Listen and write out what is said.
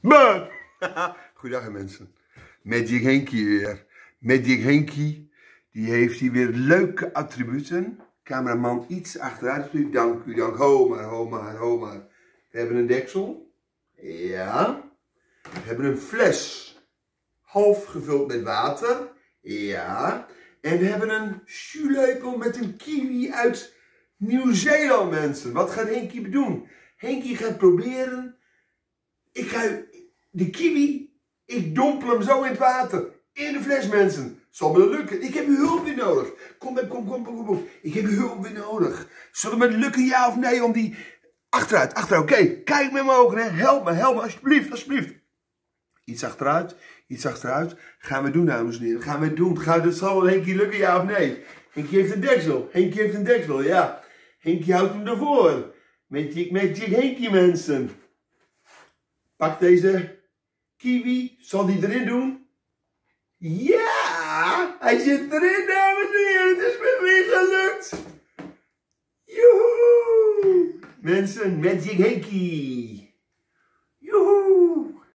Maar, goedendag mensen. Magic Henkie weer. Magic Henkie, die heeft hier weer leuke attributen. Cameraman iets achteruit, alsjeblieft. Dank u, dank. Ho maar. We hebben een deksel. Ja. We hebben een fles. Half gevuld met water. Ja. En we hebben een schulepel met een kiwi uit Nieuw-Zeeland, mensen. Wat gaat Henkie doen? Henkie gaat proberen. Ik ga de kiwi, ik dompel hem zo in het water. In de fles, mensen. Zal me lukken. Ik heb uw hulp weer nodig. Kom. Ik heb uw hulp weer nodig. Zal het me lukken, ja of nee, om die... Achteruit. Oké. Kijk met mijn ogen, hè. Help me, alsjeblieft. Iets achteruit. Gaan we doen, dames en heren. Gaan we doen. Dat zal wel Henkie lukken, ja of nee? Henkie heeft een deksel. Ja. Henkie houdt hem ervoor. Magic Henkie, mensen. Pak deze kiwi. Zal die erin doen? Ja! Hij zit erin, dames en heren. Het is me weer gelukt. Joehoe! Mensen, Magic Henkie.